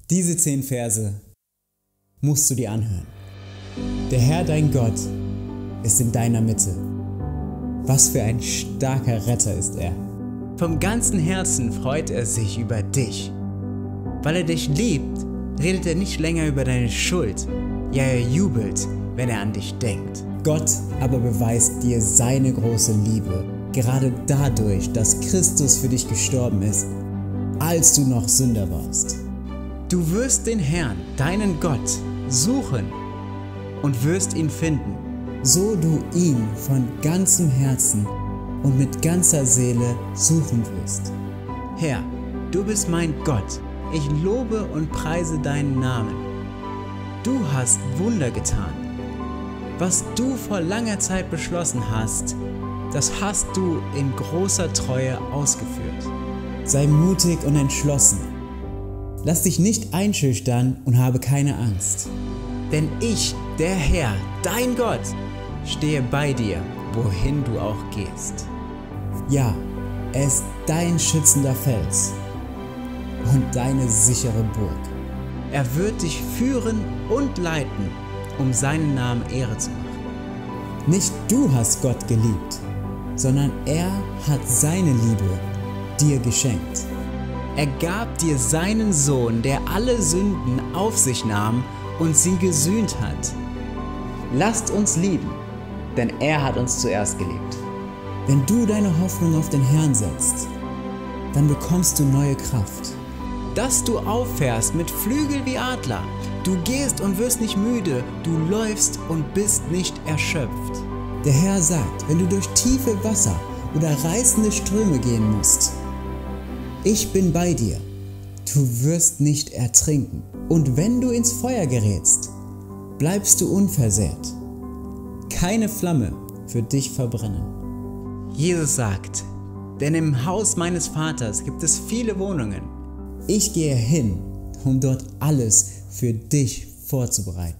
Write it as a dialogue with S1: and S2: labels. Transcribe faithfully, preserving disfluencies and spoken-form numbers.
S1: Diese zehn Verse musst du dir anhören. Der Herr, dein Gott, ist in deiner Mitte. Was für ein starker Retter ist er. Vom ganzen Herzen freut er sich über dich. Weil er dich liebt, redet er nicht länger über deine Schuld. Ja, er jubelt, wenn er an dich denkt. Gott aber beweist dir seine große Liebe, gerade dadurch, dass Christus für dich gestorben ist, als du noch Sünder warst. Du wirst den Herrn, deinen Gott, suchen und wirst ihn finden, so du ihn von ganzem Herzen und mit ganzer Seele suchen wirst. Herr, du bist mein Gott, ich lobe und preise deinen Namen. Du hast Wunder getan. Was du vor langer Zeit beschlossen hast, das hast du in großer Treue ausgeführt. Sei mutig und entschlossen. Lass dich nicht einschüchtern und habe keine Angst. Denn ich, der Herr, dein Gott, stehe bei dir, wohin du auch gehst. Ja, er ist dein schützender Fels und deine sichere Burg. Er wird dich führen und leiten, um seinen Namen Ehre zu machen. Nicht du hast Gott geliebt, sondern er hat seine Liebe dir geschenkt. Er gab dir seinen Sohn, der alle Sünden auf sich nahm und sie gesühnt hat. Lasst uns lieben, denn er hat uns zuerst geliebt. Wenn du deine Hoffnung auf den Herrn setzt, dann bekommst du neue Kraft. Dass du auffährst mit Flügel wie Adler. Du gehst und wirst nicht müde, du läufst und bist nicht erschöpft. Der Herr sagt, wenn du durch tiefe Wasser oder reißende Ströme gehen musst, ich bin bei dir, du wirst nicht ertrinken. Und wenn du ins Feuer gerätst, bleibst du unversehrt. Keine Flamme wird dich verbrennen. Jesus sagt, denn im Haus meines Vaters gibt es viele Wohnungen. Ich gehe hin, um dort alles für dich vorzubereiten.